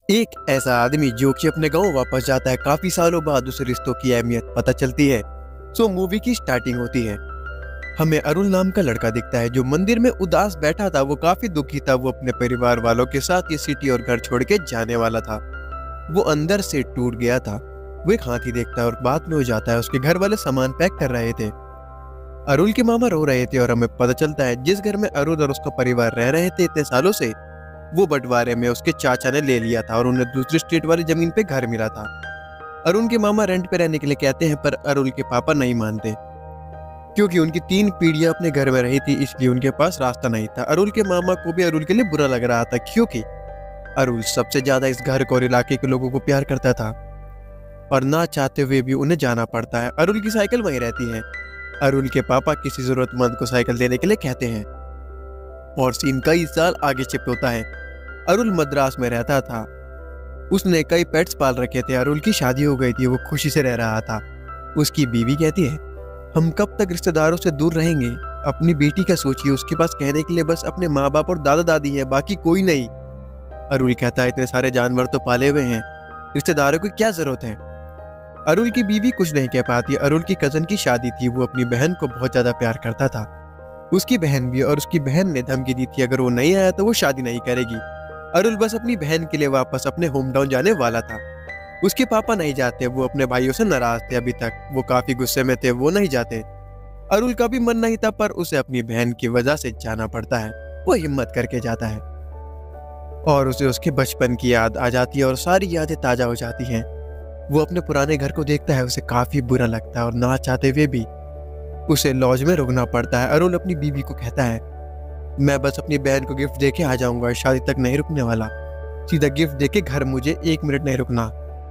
एक ऐसा आदमी जो कि अपने गांव वापस जाता है, काफी सालों बाद उसे रिश्तों की अहमियत पता चलती है। मूवी की स्टार्टिंग होती है। हमें अरुण नाम का लड़का दिखता है जो मंदिर में उदास बैठा था। वो काफी दुखी था। वो अपने परिवार वालों के साथ ये सिटी और घर छोड़ के जाने वाला था। वो अंदर से टूट गया था। वो एक हाथी देखता है और बाद में हो जाता है उसके घर वाले सामान पैक कर रहे थे। अरुण के मामा रो रहे थे और हमें पता चलता है जिस घर में अरुण और उसका परिवार रह रहे थे इतने सालों से, वो बंटवारे में उसके चाचा ने ले लिया था और उन्हें दूसरी स्ट्रीट वाली जमीन पे घर मिला था। अरुण के मामा रेंट पे रहने के लिए कहते हैं पर अरुण के पापा नहीं मानते क्योंकि उनकी 3 पीढ़ियां अपने घर में रही थी, इसलिए उनके पास रास्ता नहीं था। अरुण के मामा को भी अरुण के लिए बुरा लग रहा था क्योंकि अरुण सबसे ज्यादा इस घर को और इलाके के लोगों को प्यार करता था और ना चाहते हुए भी उन्हें जाना पड़ता है। अरुण की साइकिल वहीं रहती है। अरुण के पापा किसी जरूरतमंद को साइकिल देने के लिए कहते हैं और सीन कई साल आगे शिफ्ट होता है। अरुण मद्रास में रहता था। उसने कई पेट्स पाल रखे थे। अरुण की शादी हो गई थी। वो खुशी से रह रहा था। उसकी बीवी कहती है, हम कब तक रिश्तेदारों से दूर रहेंगे। अपनी बेटी का सोचिए, उसके पास कहने के लिए बस अपने माँ बाप और दादा दादी है, बाकी कोई नहीं। अरुण कहता है, इतने सारे जानवर तो पाले हुए हैं, रिश्तेदारों की क्या जरूरत है। अरुण की बीवी कुछ नहीं कह पाती। अरुण की कजन की शादी थी। वो अपनी बहन को बहुत ज्यादा प्यार करता था। उसकी बहन भी, और उसकी बहन ने धमकी दी थी अगर वो नहीं आया तो वो शादी नहीं करेगी। अरुण बस अपनी बहन के लिए वापस अपने होम टाउन जाने वाला था। उसके पापा नहीं जाते। वो अपने भाइयों से नाराज थे। अभी तक वो काफी गुस्से में थे। वो नहीं जाते। अरुण का भी मन नहीं था पर उसे अपनी बहन की वजह से जाना पड़ता है। वो हिम्मत करके जाता है और उसे उसके बचपन की याद आ जाती है और सारी यादें ताजा हो जाती हैं। वो अपने पुराने घर को देखता है। उसे काफी बुरा लगता है और ना चाहते हुए भी उसे लॉज में रुकना पड़ता है। अरुण अपनी बीवी को कहता है, मैं बस अपनी बहन को गिफ्ट देके आ जाऊंगा, शादी तक नहीं रुकने वाला। सीधा गिफ्ट देके घर, मुझे 1 मिनट नहीं रुकना।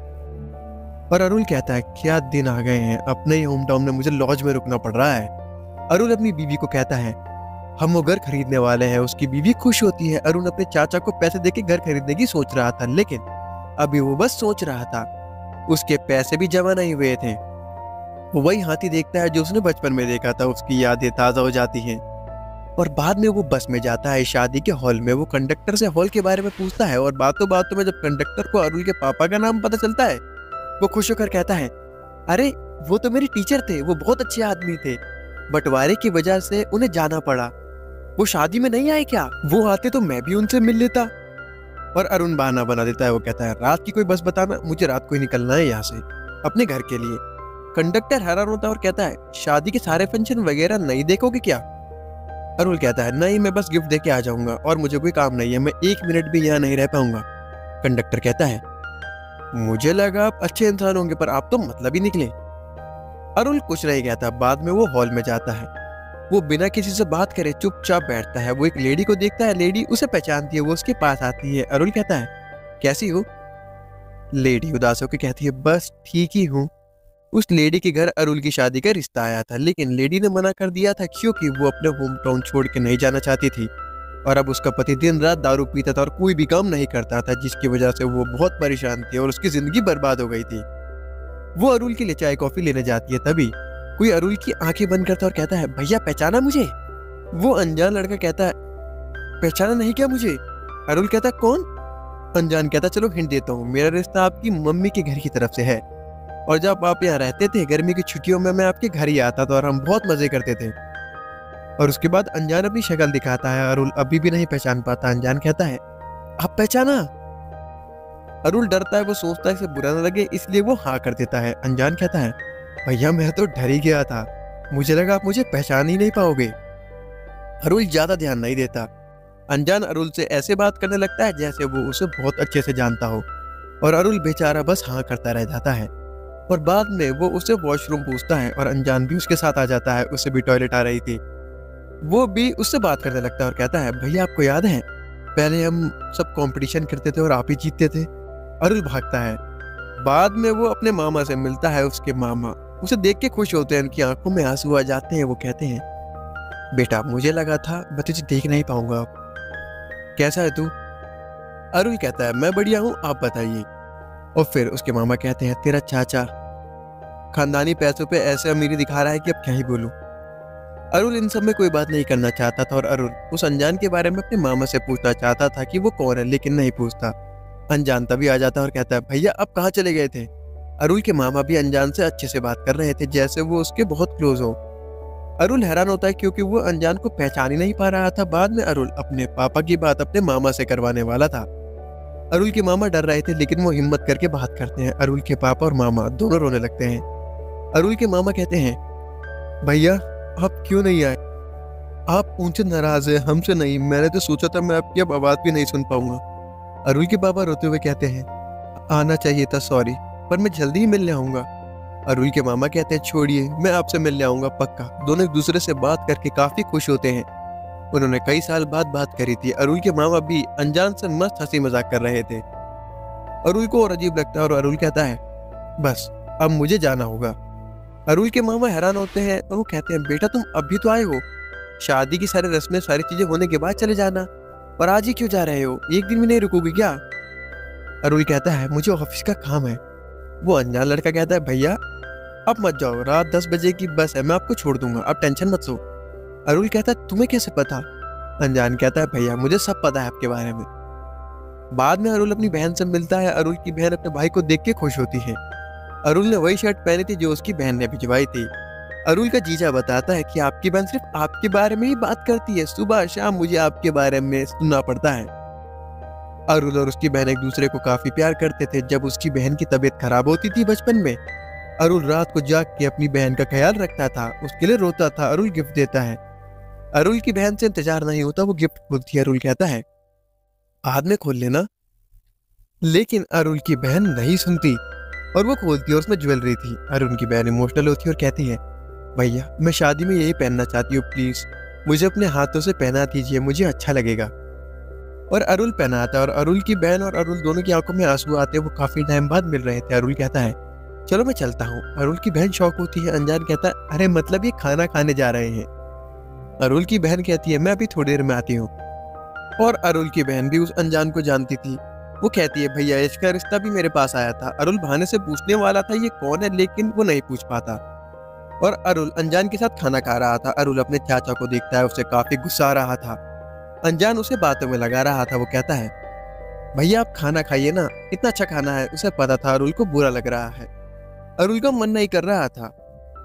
और अरुण कहता है, क्या दिन आ गए हैं, अपने ही होम टाउन में मुझे लॉज में रुकना पड़ रहा है। अरुण अपनी बीवी को कहता है, हम वो घर खरीदने वाले हैं। उसकी बीवी खुश होती है। अरुण अपने चाचा को पैसे देके घर खरीदने की सोच रहा था, लेकिन अभी वो बस सोच रहा था, उसके पैसे भी जमा नहीं हुए थे। वो वही हाथी देखता है जो उसने बचपन में देखा था। उसकी यादें ताजा हो जाती हैं और बाद में वो बस में जाता है शादी के हॉल में। वो कंडक्टर से हॉल के बारे में पूछता है और बातों बातों में जब कंडक्टर को अरुण के पापा का नाम पता चलता है, वो खुश होकर कहता है, अरे वो तो मेरे टीचर थे, वो बहुत अच्छे आदमी थे, बंटवारे की वजह से उन्हें जाना पड़ा। वो शादी में नहीं आए क्या? वो आते तो मैं भी उनसे मिल लेता। और अरुण बहाना बना देता है। वो कहता है, रात की कोई बस बताना, मुझे रात को ही निकलना है यहाँ से अपने घर के लिए। कंडक्टर हैरान होता है और कहता है, शादी के सारे फंक्शन वगैरह नहीं देखोगे क्या? अरुण कहता है, नहीं, मैं बस गिफ्ट देके आ जाऊंगा और मुझे कोई काम नहीं है, मैं 1 मिनट भी यहाँ नहीं रह पाऊंगा। कंडक्टर कहता है, मुझे लगा आप अच्छे इंसान होंगे पर आप तो मतलब ही निकले। अरुण कुछ नहीं कहता। बाद में वो हॉल में जाता है। वो बिना किसी से बात करे चुपचाप बैठता है। वो एक लेडी को देखता है। लेडी उसे पहचानती है। वो उसके पास आती है। अरुण कहता है, कैसी हो? लेडी उदास होकर कहती है, बस ठीक ही हूँ। उस लेडी के घर अरुण की शादी का रिश्ता आया था, लेकिन लेडी ने मना कर दिया था क्योंकि वो अपने होम टाउन छोड़ के नहीं जाना चाहती थी। और अब उसका पति दिन रात दारू पीता था और कोई भी काम नहीं करता था, जिसकी वजह से वो बहुत परेशान थी और उसकी जिंदगी बर्बाद हो गई थी। वो अरुण के लिए चाय कॉफी लेने जाती है। तभी कोई अरुण की आंखें बंद करता है और कहता है, भैया पहचाना मुझे? वो अनजान लड़का कहता है, पहचाना नहीं क्या मुझे? अरुण कहता है, कौन? अनजान कहता, चलो हिंट देता हूँ, मेरा रिश्ता आपकी मम्मी के घर की तरफ से है और जब आप यहाँ रहते थे गर्मी की छुट्टियों में मैं आपके घर ही आता था और हम बहुत मजे करते थे। और उसके बाद अनजान अपनी शक्ल दिखाता है। अरुण अभी भी नहीं पहचान पाता। अनजान कहता है, आप पहचाना? अरुण डरता है। वो सोचता है इसे बुरा न लगे, इसलिए वो हाँ कर देता है। अनजान कहता है, भैया मैं तो डर ही गया था, मुझे लगा आप मुझे पहचान ही नहीं पाओगे। अरुण ज्यादा ध्यान नहीं देता। अनजान अरुण से ऐसे बात करने लगता है जैसे वो उसे बहुत अच्छे से जानता हो और अरुण बेचारा बस हाँ करता रह जाता है। और बाद में वो उसे वॉशरूम पूछता है और अनजान भी उसके साथ आ जाता है। उसे भी टॉयलेट आ रही थी। वो भी उससे बात करने लगता है और कहता है, भैया आपको याद है पहले हम सब कंपटीशन करते थे और आप ही जीतते थे? अरुण भागता है। बाद में वो अपने मामा से मिलता है। उसके मामा उसे देख के खुश होते हैं। उनकी आंखों में आंसू आ जाते हैं। वो कहते हैं, बेटा मुझे लगा था मैं तुझे देख नहीं पाऊंगा, कैसा है तू? अरुण कहता है, मैं बढ़िया हूँ, आप बताइए। और फिर उसके मामा कहते हैं, तेरा चाचा खानदानी पैसों पे ऐसे अमीरी दिखा रहा है कि अब क्या ही बोलूं। अरुण इन सब में कोई बात नहीं करना चाहता था और अरुण उस अनजान के बारे में अपने मामा से पूछना चाहता था कि वो कौन है, लेकिन नहीं पूछता। अनजान तभी आ जाता है और कहता है भैया अब कहाँ चले गए थे। अरुल के मामा भी अनजान से अच्छे से बात कर रहे थे जैसे वो उसके बहुत क्लोज हो। अरुल हैरान होता है क्योंकि वो अनजान को पहचान ही नहीं पा रहा था। बाद में अरुल अपने पापा की बात अपने मामा से करवाने वाला था। अरुल के मामा डर रहे थे लेकिन वो हिम्मत करके बात करते हैं। अरुल के पापा और मामा दोनों रोने लगते हैं। अरुल के मामा कहते हैं भैया आप क्यों नहीं आए, आप उनसे नाराज है हमसे नहीं, मैंने तो सोचा था मैं आपकी अब आवाज भी नहीं सुन पाऊंगा। अरुल के पापा रोते हुए कहते हैं आना चाहिए था, सॉरी, पर मैं जल्दी ही मिलने आऊंगा। अरुल के मामा कहते हैं छोड़िए, मैं आपसे मिलने आऊंगा पक्का। दोनों एक दूसरे से बात करके काफी खुश होते हैं। उन्होंने कई साल बाद बात करी थी। अरुल के मामा भी अनजान से मस्त हंसी मजाक कर रहे थे। अरुल को और अजीब लगता है और अरुल कहता है बस अब मुझे जाना होगा। अरुल के मामा हैरान होते हैं और वो कहते हैं बेटा तुम अभी तो आए हो, शादी की सारी रस्में सारी चीजें होने के बाद चले जाना, पर आज ही क्यों जा रहे हो, एक दिन भी नहीं रुकोगे क्या। अरुल कहता है मुझे ऑफिस का काम है। वो अनजान लड़का कहता है भैया अब मत जाओ, रात 10 बजे की बस है, मैं आपको छोड़ दूंगा, आप टेंशन मत लो। अरुल कहता है तुम्हें कैसे पता। अनजान कहता है भैया मुझे सब पता है आपके बारे में। बाद में अरुल अपनी बहन से मिलता है। अरुल की बहन अपने भाई को देख के खुश होती है। अरुल ने वही शर्ट पहनी थी जो उसकी बहन ने भिजवाई थी। अरुल का जीजा बताता है कि आपकी बहन सिर्फ आपके बारे में ही बात करती है, सुबह शाम मुझे आपके बारे में सुनना पड़ता है। अरुल और उसकी बहन एक दूसरे को काफी प्यार करते थे। जब उसकी बहन की तबीयत खराब होती थी बचपन में, अरुल रात को जाग के अपनी बहन का ख्याल रखता था, उसके लिए रोता था। अरुल गिफ्ट देता है। अरुल की बहन से इंतजार नहीं होता, वो गिफ्ट खोलती है। अरुल कहता है बाद में खोल लेना, लेकिन अरुल की बहन नहीं सुनती और वो खोलती है और उसमें ज्वेलरी थी। अरुल की बहन इमोशनल होती है और कहती है भैया मैं शादी में यही पहनना चाहती हूँ, प्लीज मुझे अपने हाथों से पहना दीजिए, मुझे अच्छा लगेगा। और अरुल पहनाता है और अरुल की बहन और अरुल दोनों की आंखों में आंसू आते हैं। वो काफी टाइम बाद मिल रहे थे। अरुल कहता है चलो मैं चलता हूँ। अरुल की बहन शौक होती है। अनजान कहता है अरे मतलब ये खाना खाने जा रहे हैं। अरुल की बहन कहती है मैं अभी थोड़ी देर में आती हूँ। और अरुल की बहन भी उस अनजान को जानती थी। वो कहती है भैया इसका रिश्ता भी मेरे पास आया था। अरुल बहाने से पूछने वाला था ये कौन है, लेकिन वो नहीं पूछ पाता। और अरुल अनजान के साथ खाना खा रहा था। अरुल अपने चाचा को देखता है, उसे काफी गुस्सा आ रहा था। अनजान उसे बातों में लगा रहा था। वो कहता है भैया आप खाना खाइए ना, इतना अच्छा खाना है। उसे पता था अरुल को बुरा लग रहा है, अरुल का मन नहीं कर रहा था।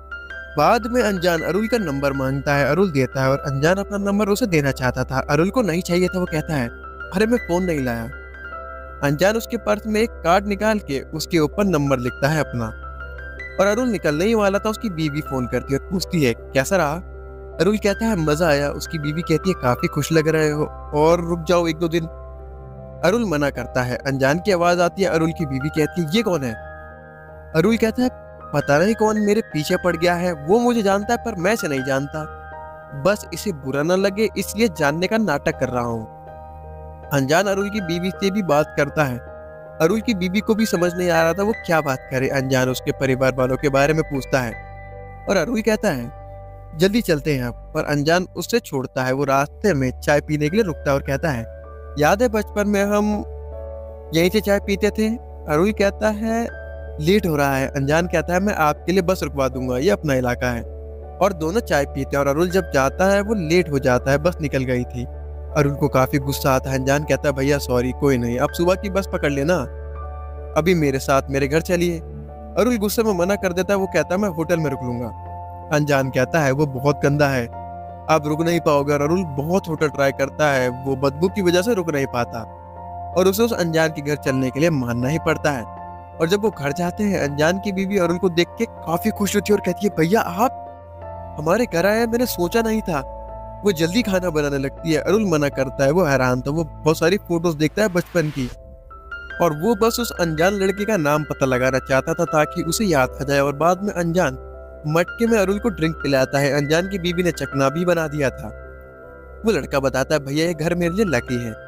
बाद में अनजान अरुल का नंबर मांगता है। अरुल देता है और अनजान अपना नंबर उसे देना चाहता था। अरुल को नहीं चाहिए था। वो कहता है अरे मैं फोन नहीं लाया। अनजान उसके पर्स में एक कार्ड निकाल के उसके ऊपर नंबर लिखता है अपना। और अरुल निकलने ही वाला था, उसकी बीवी फोन करती है और पूछती है कैसा रहा। अरुल कहता है मजा आया। उसकी बीवी कहती है काफी खुश लग रहे हो और रुक जाओ 1-2 दिन। अरुल मना करता है। अनजान की आवाज आती है। अरुल की बीवी कहती है ये कौन है। अरुल कहता है पता नहीं कौन मेरे पीछे पड़ गया है, वो मुझे जानता है पर मैं इसे नहीं जानता, बस इसे बुरा न लगे इसलिए जानने का नाटक कर रहा हूँ। अनजान अरुल की बीवी से भी बात करता है। अरुल की बीवी को भी समझ नहीं आ रहा था वो क्या बात करे। अनजान उसके परिवार वालों के बारे में पूछता है और अरुल कहता है जल्दी चलते हैं आप, पर अनजान उससे छोड़ता है। वो रास्ते में चाय पीने के लिए रुकता है और कहता है याद है बचपन में हम यहीं से चाय पीते थे। अरुल कहता है लेट हो रहा है। अनजान कहता है मैं आपके लिए बस रुकवा दूंगा, ये अपना इलाका है। और दोनों चाय पीते हैं और अरुल जब जाता है वो लेट हो जाता है, बस निकल गई थी। अरुल को काफी गुस्सा आता है। अनजान कहता है भैया सॉरी, कोई नहीं, आप सुबह की बस पकड़ लेना, अभी मेरे साथ मेरे घर चलिए। अरुल गुस्से में मना कर देता है। वो कहता है मैं होटल में रुक लूंगा। अनजान कहता है वो बहुत गंदा है, आप रुक नहीं पाओगे। और अरुल बहुत होटल ट्राई करता है, वो बदबू की वजह से रुक नहीं पाता और उसे उस अनजान के घर चलने के लिए मानना ही पड़ता है। और जब वो घर जाते हैं अनजान की बीवी अरुल को देख के काफी खुश होती है और कहती है भैया आप हमारे घर आए, मैंने सोचा नहीं था। वो जल्दी खाना बनाने लगती है। अरुल मना करता है, वो हैरान था। वो बहुत सारी फोटोज देखता है बचपन की और वो बस उस अनजान लड़के का नाम पता लगाना चाहता था ताकि उसे याद आ जाए। और बाद में अनजान मटके में अरुल को ड्रिंक पिलाता है। अनजान की बीवी ने चखना भी बना दिया था। वो लड़का बताता है भैया ये घर मेरे लिए लकी है,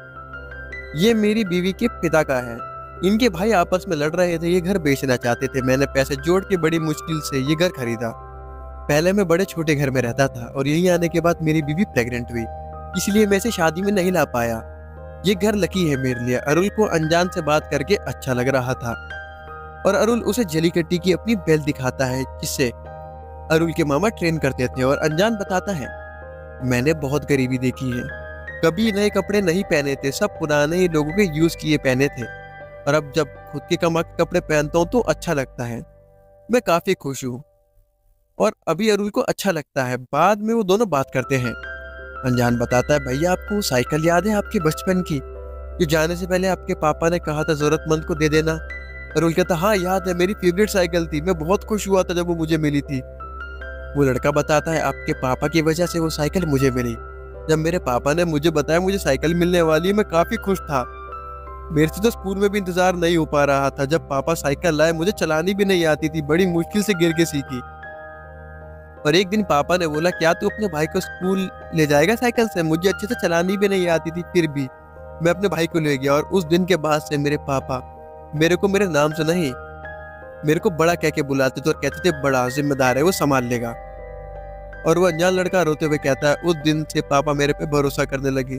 ये मेरी बीवी के पिता का है, इनके भाई आपस में लड़ रहे थे, ये घर बेचना चाहते थे, मैंने पैसे जोड़ के बड़ी मुश्किल से ये घर खरीदा। पहले मैं बड़े छोटे घर में रहता था और यहीं आने के बाद मेरी बीवी प्रेग्नेंट हुई, इसलिए मैं इसे शादी में नहीं ला पाया। ये घर लकी है मेरे लिए। अरुल को अनजान से बात करके अच्छा लग रहा था और अरुल उसे जलीकट्टी की अपनी बेल्ट दिखाता है जिससे अरुल के मामा ट्रेन करते थे। और अनजान बताता है मैंने बहुत गरीबी देखी है, कभी नए कपड़े नहीं पहने थे, सब पुराने ही लोगों के यूज किए पहने थे। और अब जब खुद के कमा के कपड़े पहनता हूँ तो अच्छा लगता है। मैं काफी खुश हूँ और अभी अरुल को अच्छा लगता है। बाद में वो दोनों बात करते हैं। अनजान बताता है, भैया आपको वो साइकिल याद है आपके बचपन की, जो जाने से पहले आपके पापा ने कहा था जरूरतमंद को दे देना? अरुल कहता, हाँ याद है, मेरी फेवरेट साइकिल थी, मैं बहुत खुश हुआ था जब वो मुझे मिली थी। वो लड़का बताता है, आपके पापा की वजह से वो साइकिल मुझे मिली। जब मेरे पापा ने मुझे बताया मुझे साइकिल मिलने वाली है, मैं काफी खुश था। मेरे से तो स्कूल में भी इंतजार नहीं हो पा रहा था। जब पापा साइकिल लाए मुझे चलानी भी नहीं आती थी, बड़ी मुश्किल से गिर के सीखी। और एक दिन पापा ने बोला, क्या तू अपने भाई को स्कूल ले जाएगा साइकिल से? मुझे अच्छे से चलानी भी नहीं आती थी, फिर भी मैं अपने भाई को ले गया। और उस दिन के बाद से मेरे पापा मेरे को मेरे नाम से नहीं, मेरे को बड़ा कह के बुलाते थे और कहते थे बड़ा जिम्मेदार है, वो संभाल लेगा। और वो अनजान लड़का रोते हुए कहता है, उस दिन से पापा मेरे पे भरोसा करने लगे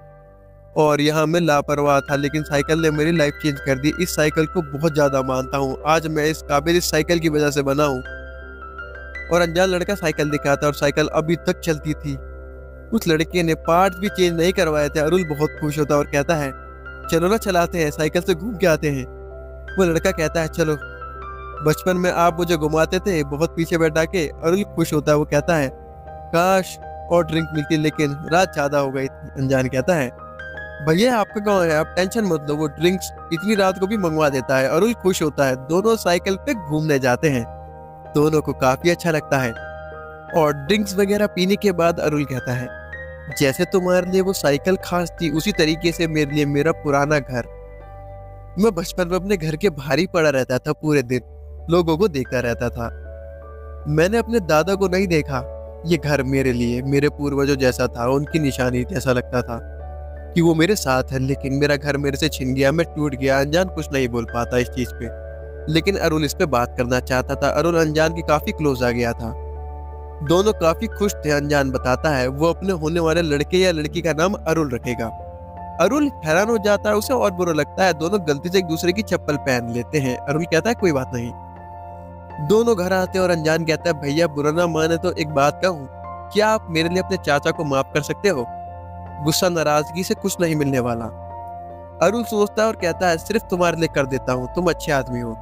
और यहाँ मैं लापरवाह था, लेकिन साइकिल ने मेरी लाइफ चेंज कर दी। इस साइकिल को बहुत ज्यादा मानता हूँ। आज मैं इस काबिल इस साइकिल की वजह से बना हूँ। और अनजान लड़का साइकिल दिखाता और साइकिल अभी तक चलती थी। उस लड़के ने पार्ट्स भी चेंज नहीं करवाए थे। अरुल बहुत खुश होता और कहता है, चलो ना चलाते हैं, साइकिल से घूम के आते हैं। वो लड़का कहता है, चलो, बचपन में आप मुझे घुमाते थे बहुत पीछे बैठा के। अरुल खुश होता है, वो कहता है, काश और ड्रिंक मिलती, लेकिन रात ज्यादा हो गई थी। अनजान कहता है, भैया आपका गाँव है, आप टेंशन मत लो, वो ड्रिंक्स इतनी रात को भी मंगवा देता है। अरुल खुश होता है। दोनों साइकिल पे घूमने जाते हैं। दोनों को काफी अच्छा लगता है। और ड्रिंक्स वगैरह पीने के बाद अरुल कहता है, जैसे तुम्हारे लिए वो साइकिल खास थी, उसी तरीके से मेरे लिए मेरा पुराना घर। मैं बचपन में अपने घर के बाहर ही पड़ा रहता था, पूरे दिन लोगों को देखता रहता था। मैंने अपने दादा को नहीं देखा। ये घर मेरे लिए मेरे पूर्वजों जैसा था, उनकी निशानी जैसा लगता था कि वो मेरे साथ है। लेकिन मेरा घर मेरे से छिन गया, मैं टूट गया। अनजान कुछ नहीं बोल पाता इस चीज पे, लेकिन अरुल इस पे बात करना चाहता था। अरुल अनजान के काफी क्लोज आ गया था। दोनों काफी खुश थे। अनजान बताता है, वो अपने होने वाले लड़के या लड़की का नाम अरुल रखेगा। अरुल हैरान हो जाता है, उसे और बुरा लगता है। दोनों गलती से एक दूसरे की चप्पल पहन लेते हैं। अरुल कहता है, कोई बात नहीं। दोनों घर आते हैं और अनजान कहता है, भैया बुरा ना माने तो एक बात कहूँ, क्या आप मेरे लिए अपने चाचा को माफ कर सकते हो? गुस्सा नाराजगी से कुछ नहीं मिलने वाला। अरुल सोचता है और कहता है, सिर्फ तुम्हारे लिए कर देता हूँ, तुम अच्छे आदमी हो।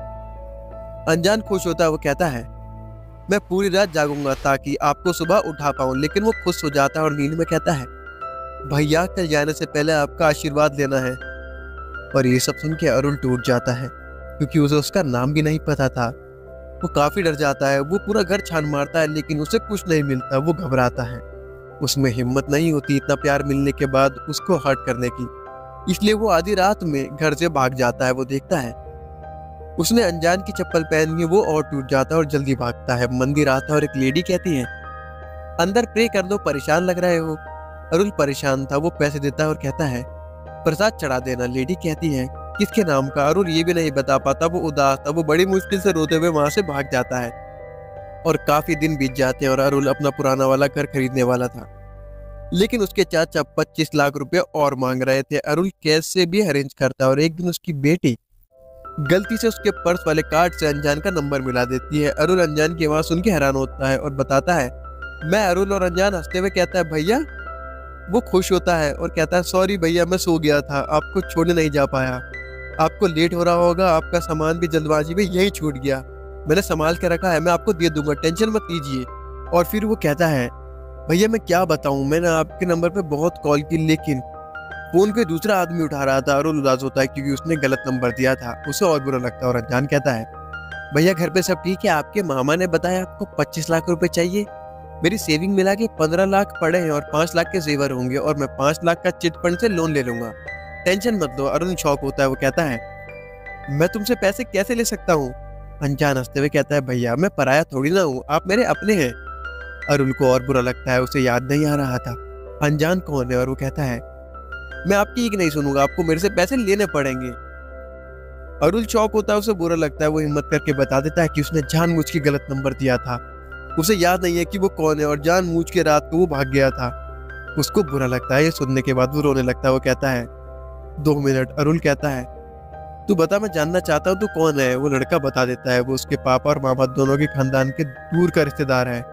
अनजान खुश होता है, वो कहता है, मैं पूरी रात जागूंगा ताकि आपको सुबह उठा पाऊं। लेकिन वो खुश हो जाता है और नींद में कहता है, भैया कल जाने से पहले आपका आशीर्वाद लेना है। और ये सब सुन के अरुल टूट जाता है, क्योंकि उसे उसका नाम भी नहीं पता था। वो काफी डर जाता है। वो पूरा घर छान मारता है, लेकिन उसे कुछ नहीं मिलता। वो घबराता है, उसमें हिम्मत नहीं होती इतना प्यार मिलने के बाद उसको हर्ट करने की। इसलिए वो आधी रात में घर से भाग जाता है। वो देखता है उसने अनजान की चप्पल पहनी है, वो और टूट जाता है और जल्दी भागता है। मंदिर आता है और एक लेडी कहती है, अंदर प्रे कर दो, परेशान लग रहे हो। अरुल परेशान था, वो पैसे देता है और कहता है, प्रसाद चढ़ा देना। लेडी कहती है, किसके नाम का? अरुल ये भी नहीं बता पाता, वो उदास था। वो बड़ी मुश्किल से रोते हुए वहां से भाग जाता है। और काफी दिन बीत जाते हैं और अरुल अपना पुराना वाला घर खरीदने वाला था, लेकिन उसके चाचा 25 लाख रुपए और मांग रहे थे। अरुल कैश से भी अरेंज करता है और एक दिन उसकी बेटी गलती से उसके पर्स वाले कार्ड से अनजान का नंबर मिला देती है। अरुल अनजान की आवाज सुन के हैरान होता है और बताता है, मैं अरुल। और अनजान हंसते हुए कहता है, भैया। वो खुश होता है और कहता है, सॉरी भैया, मैं सो गया था, आपको छोड़ने नहीं जा पाया। आपको लेट हो रहा होगा, आपका सामान भी जल्दबाजी में यही छूट गया, मैंने संभाल के रखा है, मैं आपको दे दूंगा, टेंशन मत लीजिए। और फिर वो कहता है, भैया मैं क्या बताऊं, मैंने आपके नंबर पे बहुत कॉल की, लेकिन फोन पे दूसरा आदमी उठा रहा था। अरुल उदास होता है क्योंकि उसने गलत नंबर दिया था। उसे और बुरा लगता है और अनजान कहता है, भैया घर पे सब ठीक है? आपके मामा ने बताया आपको 25 लाख रुपए चाहिए। मेरी सेविंग मिला के 15 लाख पड़े हैं और 5 लाख के जेवर होंगे, और मैं 5 लाख का चिट फंड से लोन ले लूंगा, टेंशन मत लो। अरुण शॉक होता है, वो कहता है, मैं तुमसे पैसे कैसे ले सकता हूँ? अनजान हंसते हुए कहता है, भैया मैं पराया थोड़ी ना हूँ, आप मेरे अपने हैं। अरुण को और बुरा लगता है, उसे याद नहीं आ रहा था अनजान कौन है, और वो कहता है, मैं आपकी एक नहीं सुनूंगा, आपको मेरे से पैसे लेने पड़ेंगे। अरुण शॉक होता है, उसे बुरा लगता है। वो हिम्मत करके बता देता है कि उसने जानबूझ के गलत नंबर दिया था, उसे याद नहीं है कि वो कौन है, और जानबूझ के रात को वो भाग गया था। उसको बुरा लगता है। ये सुनने के बाद वो रोने लगता है। वो कहता है, 2 मिनट। अरुण कहता है, तू बता, मैं जानना चाहता हूँ तू कौन है। वो लड़का बता देता है, वो उसके पापा और मामा दोनों के खानदान के दूर का रिश्तेदार है।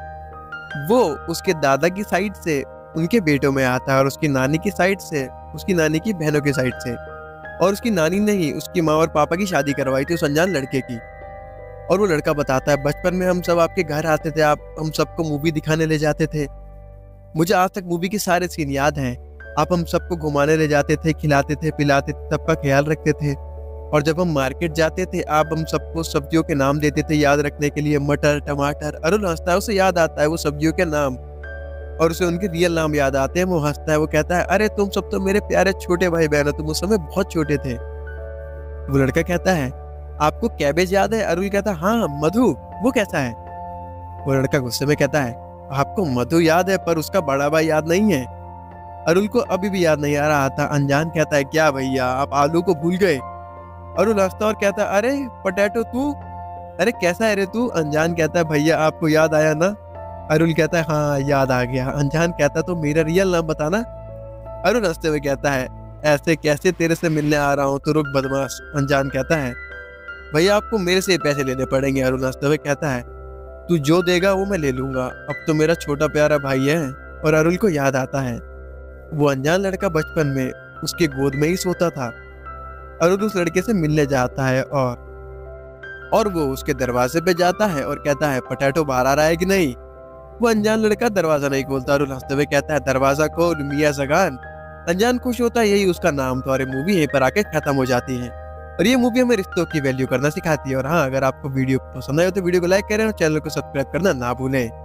वो उसके दादा की साइड से उनके बेटों में आता है, और उसकी नानी की साइड से उसकी नानी की बहनों की साइड से, और उसकी नानी ने ही उसकी माँ और पापा की शादी करवाई थी उस अनजान लड़के की। और वो लड़का बताता है, बचपन में हम सब आपके घर आते थे, आप हम सबको मूवी दिखाने ले जाते थे। मुझे आज तक मूवी के सारे सीन याद हैं। आप हम सबको घुमाने ले जाते थे, खिलाते थे, पिलाते थे, सबका ख्याल रखते थे। और जब हम मार्केट जाते थे, आप हम सबको सब्जियों के नाम देते थे याद रखने के लिए, मटर, टमाटर। अरुण हंसता है, उसे याद आता है वो सब्जियों के नाम, और उसे उनके रियल नाम याद आते हैं। वो हंसता है, वो कहता है, अरे तुम सब तो मेरे प्यारे छोटे भाई बहन हो, तुम उस समय बहुत छोटे थे। वो लड़का कहता है, आपको कैबेज याद है? अरुण कहता है, हाँ मधु, वो कैसा है? वो लड़का गुस्से में कहता है, आपको मधु याद है पर उसका बड़ा भाई याद नहीं है। अरुण को अभी भी याद नहीं आ रहा था। अनजान कहता है, क्या भैया आप आलू को भूल गए? अरुण हंसता और कहता है, अरे पोटैटो तू, अरे कैसा है रे तू? अनजान कहता है, भैया आपको याद आया ना? अरुण कहता है, हाँ याद आ गया। अनजान कहता है, तो मेरा रियल नाम बताना। अरुण हंसते हुए कहता है, ऐसे कैसे तेरे से मिलने आ रहा हूँ, तो रुक बदमाश। अनजान कहता है, भैया आपको मेरे से पैसे लेने पड़ेंगे। अरुण हंसते हुए कहता है, तू जो देगा वो मैं ले लूंगा, अब तो मेरा छोटा प्यारा भाई है। और अरुण को याद आता है वो अनजान लड़का बचपन में उसके गोद में ही सोता था। अरुण उस लड़के से मिलने जाता है और वो उसके दरवाजे पे जाता है और कहता है, पोटैटो बाहर आ रहा है कि नहीं? वो अनजान लड़का दरवाजा नहीं खोलता। अरुण हंसते हुए कहता है, दरवाजा खोल मियां जगान। अनजान खुश होता है, यही उसका नाम था। और ये मूवी यहीं पर आके खत्म हो जाती है। और ये मूवी हमें रिश्तों की वैल्यू करना सिखाती है। और हाँ, अगर आपको वीडियो पसंद आए तो वीडियो को लाइक करें और चैनल को सब्सक्राइब करना ना भूलें।